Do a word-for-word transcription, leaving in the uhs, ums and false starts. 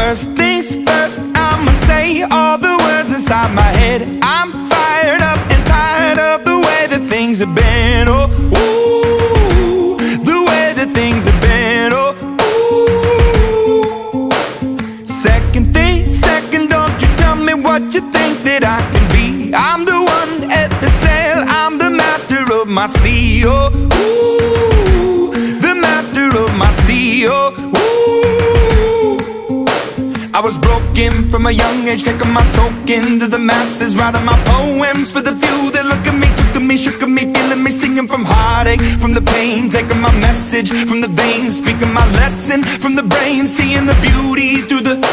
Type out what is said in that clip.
First things first, I'ma say all the words inside my head. I'm fired up and tired of the way that things have been. Oh, ooh, the way that things have been. Oh, ooh. Second thing, second, don't you tell me what you think that I can be. I'm the one at the sail, I'm the master of my sea. Oh, ooh, the master of my sea. Oh, ooh. I was broken from a young age, taking my soak into the masses, writing my poems for the few that look at me, took to me, shook at me, feeling me, singing from heartache, from the pain, taking my message from the veins, speaking my lesson from the brain, seeing the beauty through the